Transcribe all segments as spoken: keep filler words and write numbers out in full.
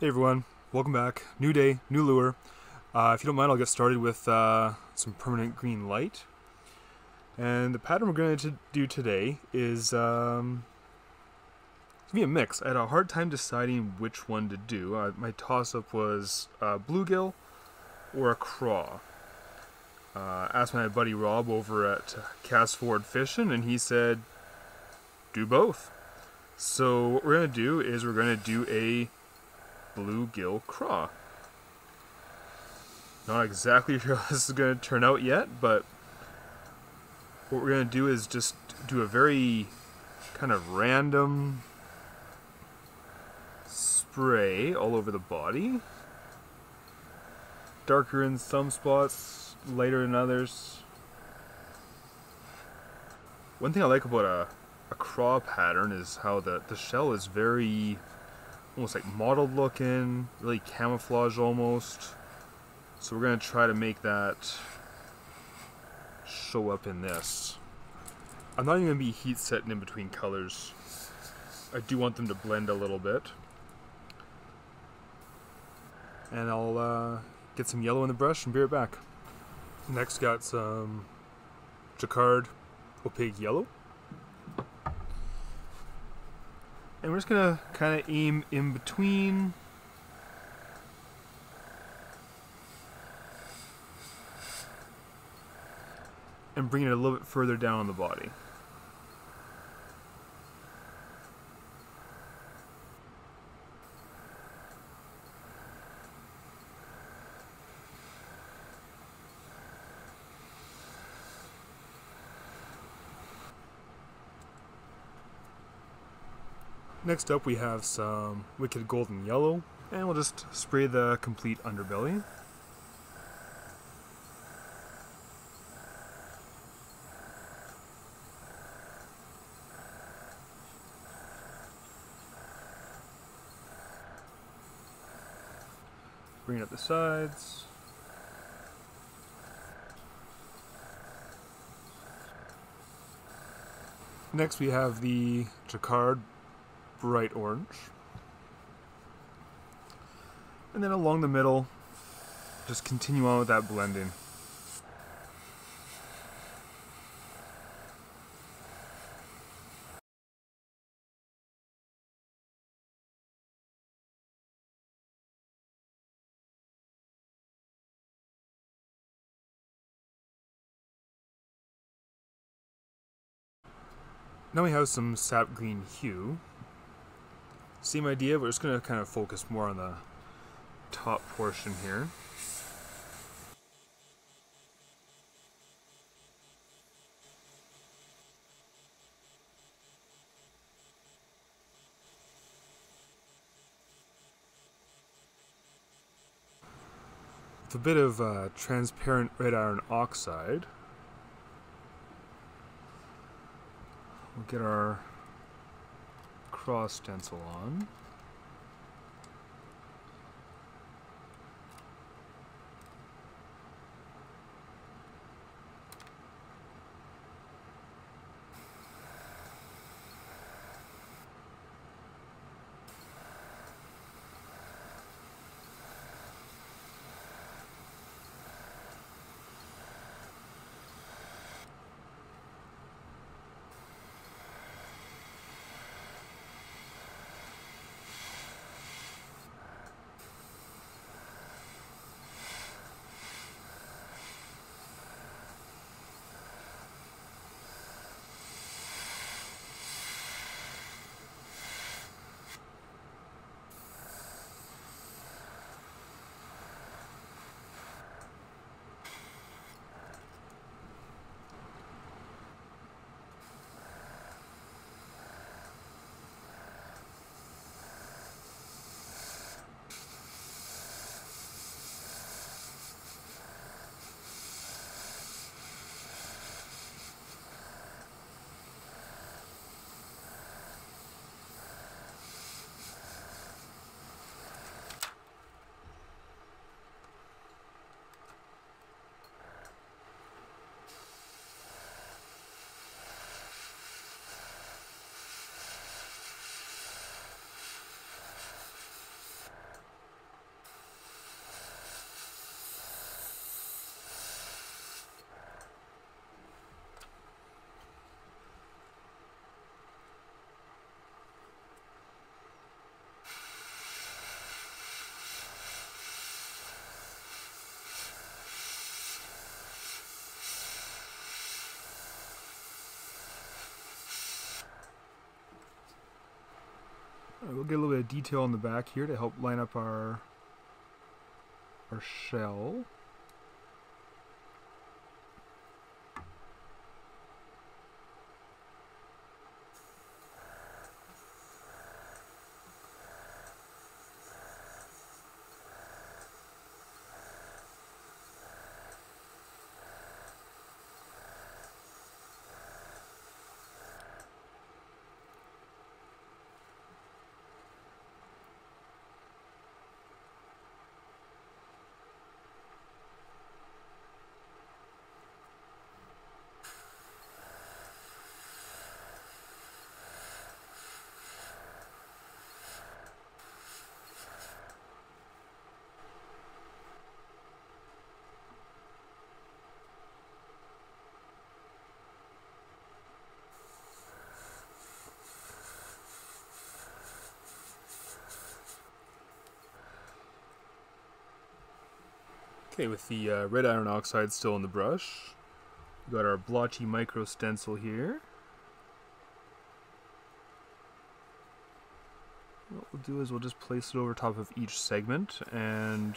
Hey everyone, welcome back. New day, new lure. Uh, if you don't mind, I'll get started with uh, some permanent green light. And the pattern we're going to do today is um, it's gonna be a mix. I had a hard time deciding which one to do. Uh, my toss-up was uh, bluegill or a craw. Uh, asked my buddy Rob over at Cast Forward Fishing, and he said, do both. So what we're going to do is we're going to do a Bluegill Craw. Not exactly sure how this is going to turn out yet, but what we're going to do is just do a very kind of random spray all over the body. Darker in some spots, lighter in others. One thing I like about a, a craw pattern is how the, the shell is very almost like mottled looking, really camouflage almost. So we're going to try to make that show up in this. I'm not even going to be heat setting in between colors. I do want them to blend a little bit. And I'll uh, get some yellow in the brush and be right back. Next got some Jacquard opaque yellow. And we're just going to kind of aim in between. And bring it a little bit further down on the body. Next up we have some Wicked Golden Yellow, and we'll just spray the complete underbelly. Bring up the sides. Next we have the Jacquard bright orange. And then along the middle, just continue on with that blending. Now we have some sap green hue. Same idea, we're just going to kind of focus more on the top portion here. With a bit of uh, transparent red iron oxide, we'll get our cross stencil on. We'll get a little bit of detail on the back here to help line up our our shell. Okay, with the uh, red iron oxide still in the brush, we've got our blotchy micro stencil here. What we'll do is we'll just place it over top of each segment and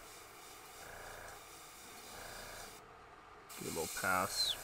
give it a little pass.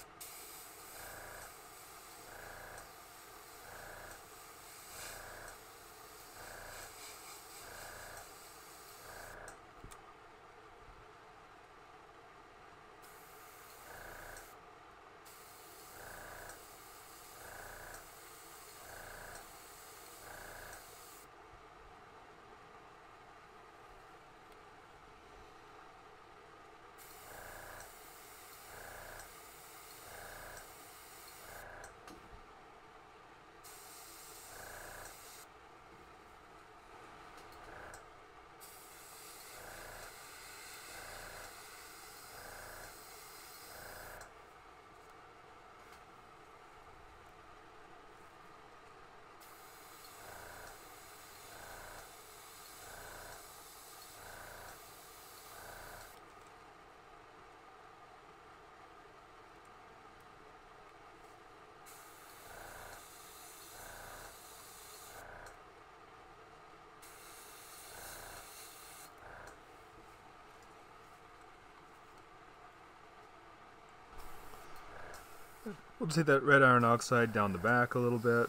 We'll just take that red iron oxide down the back a little bit.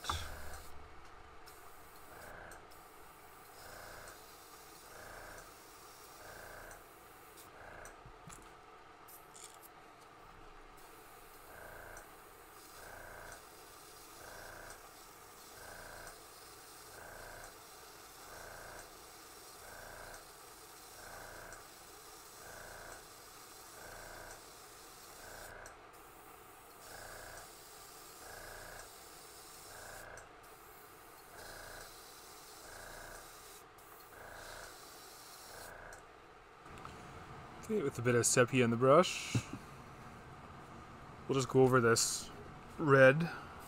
Okay, with a bit of sepia in the brush, we'll just go over this red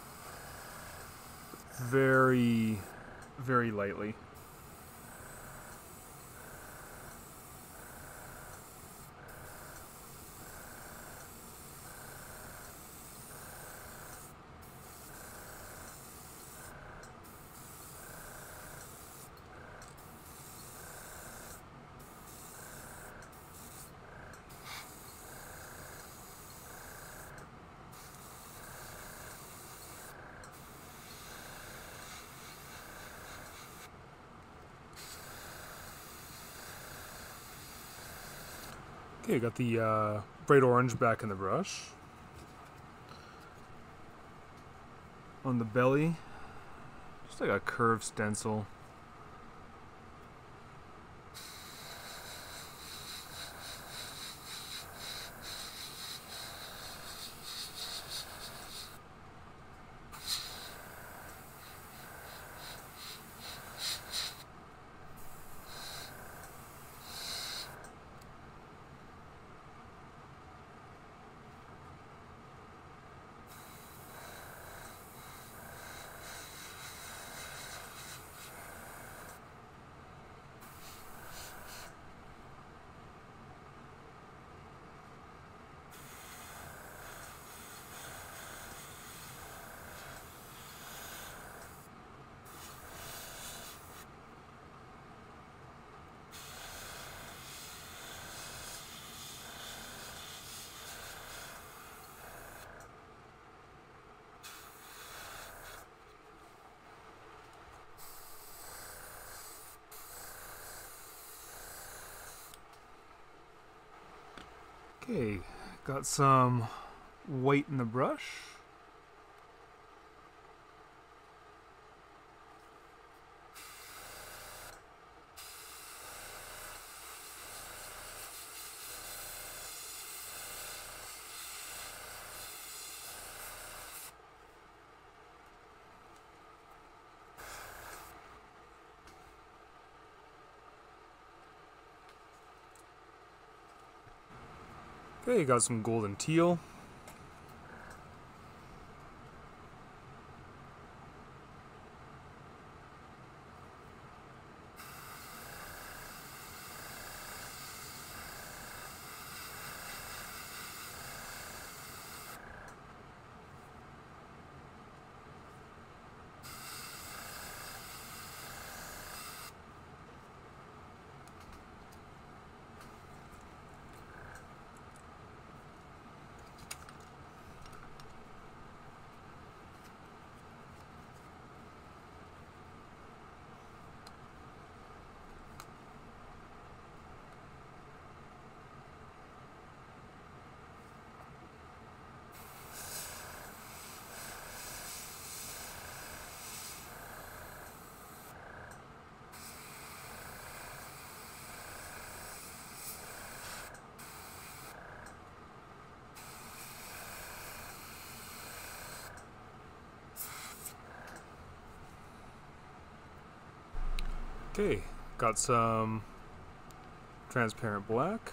very, very lightly. Okay, got the uh, bright orange back in the brush. On the belly, just like a curved stencil. Okay, got some white in the brush. Okay, got some golden teal. Okay, got some transparent black.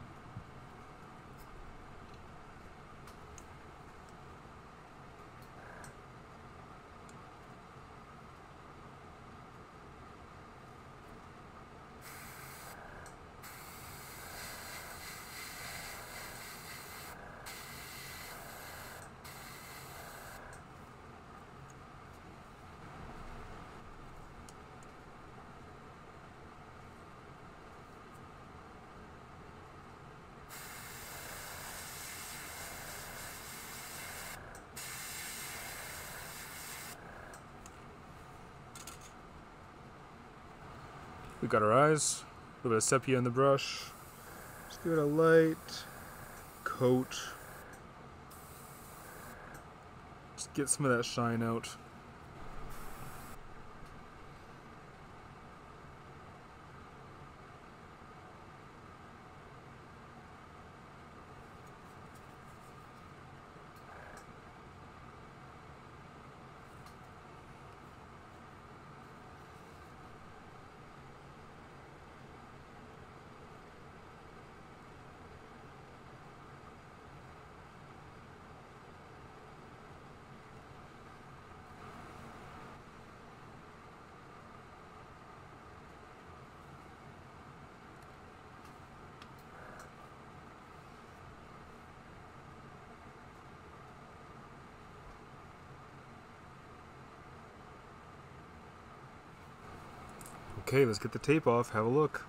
We got our eyes, a little bit of sepia in the brush. Just give it a light coat. Just get some of that shine out. Okay, let's get the tape off, have a look.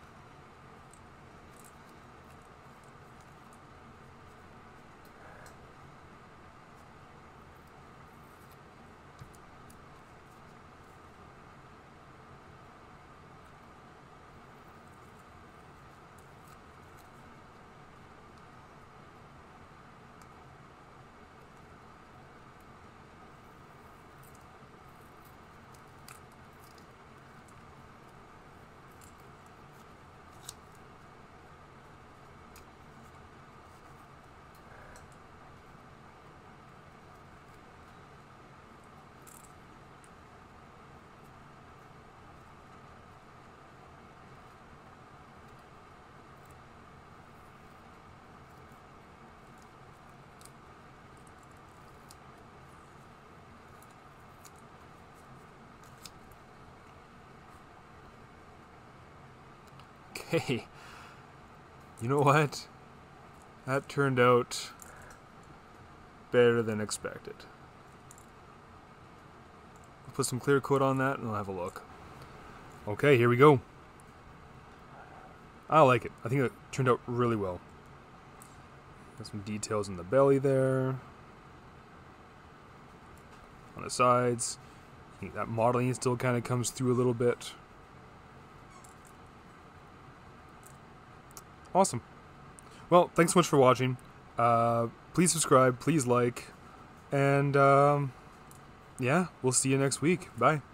Okay, you know what? That turned out better than expected. I'll put some clear coat on that and I'll have a look. Okay, here we go. I like it. I think it turned out really well. Got some details in the belly there. On the sides. I think that modeling still kind of comes through a little bit. Awesome. well, thanks so much for watching. Uh, please subscribe, please like, and um, yeah, we'll see you next week. Bye.